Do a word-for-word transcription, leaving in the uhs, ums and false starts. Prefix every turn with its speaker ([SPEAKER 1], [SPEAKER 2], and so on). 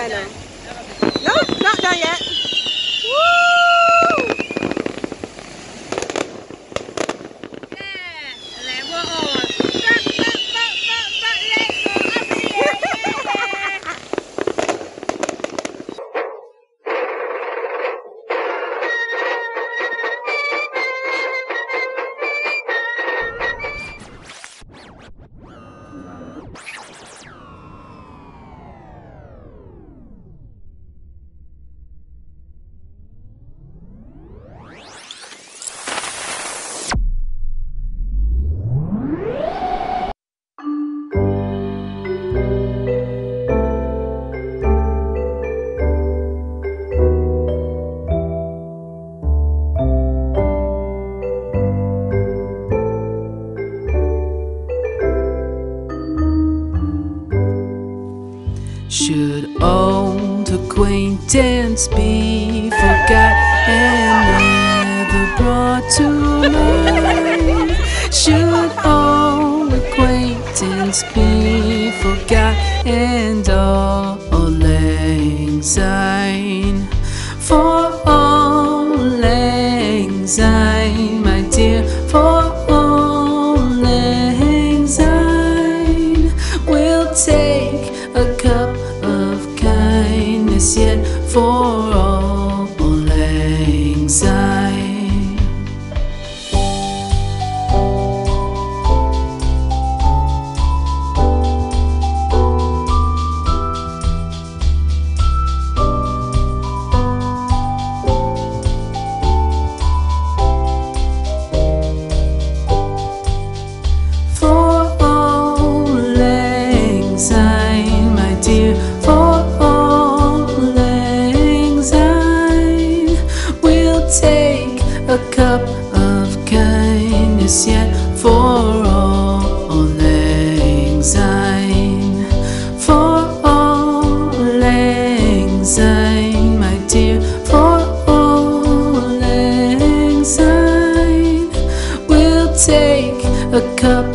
[SPEAKER 1] Yeah, no. No, not done yet. Woo!
[SPEAKER 2] Should old acquaintance be forgot and never brought to mind? Should old acquaintance be forgot and all lang syne? For all lang syne, my dear, for all lang syne, we'll take a cup of kindness yet for all lang syne. For all lang syne, my dear, for all lang syne, we'll take a cup of kindness yet for all lang syne. For all lang syne, my dear, for all lang syne, we'll take a cup